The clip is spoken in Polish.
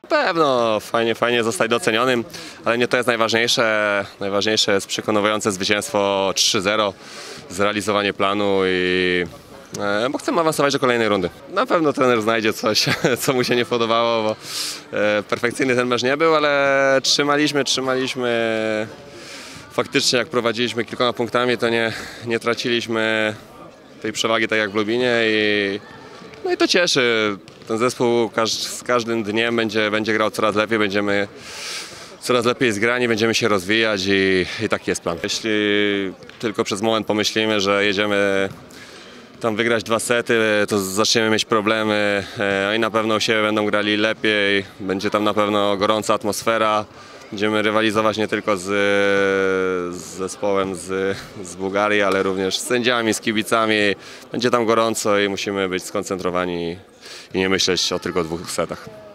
Pewno fajnie zostać docenionym, ale nie to jest najważniejsze. Najważniejsze jest przekonujące zwycięstwo 3-0, zrealizowanie planu bo chcemy awansować do kolejnej rundy. Na pewno trener znajdzie coś, co mu się nie podobało, bo perfekcyjny ten mecz nie był, ale trzymaliśmy. Faktycznie jak prowadziliśmy kilkoma punktami, to nie traciliśmy tej przewagi tak jak w Lubinie no i to cieszy. Ten zespół z każdym dniem będzie grał coraz lepiej, będziemy coraz lepiej zgrani, będziemy się rozwijać i taki jest plan. Jeśli tylko przez moment pomyślimy, że jedziemy tam wygrać 2 sety, to zaczniemy mieć problemy. Oni na pewno u siebie będą grali lepiej, będzie tam na pewno gorąca atmosfera. Będziemy rywalizować nie tylko z zespołem z Bułgarii, ale również z sędziami, z kibicami. Będzie tam gorąco i musimy być skoncentrowani i nie myśleć o tylko 2 setach.